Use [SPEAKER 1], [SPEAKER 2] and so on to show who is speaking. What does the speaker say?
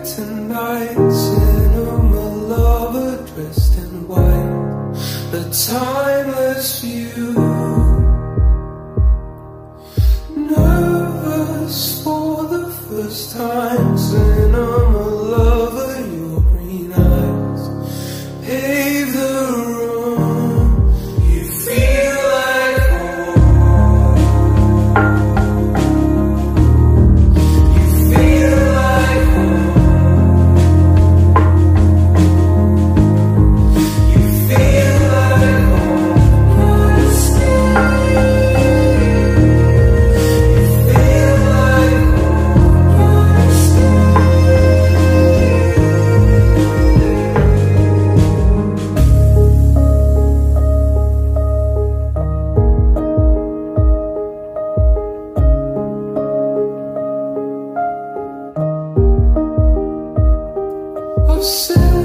[SPEAKER 1] tonight, cinema lover dressed in white, a timeless view. Nervous for the first time, cinema lover, your green eyes pave the room. You feel like home. You feel like home. You feel like home. Wanna stay. You feel like home. Wanna stay. I've said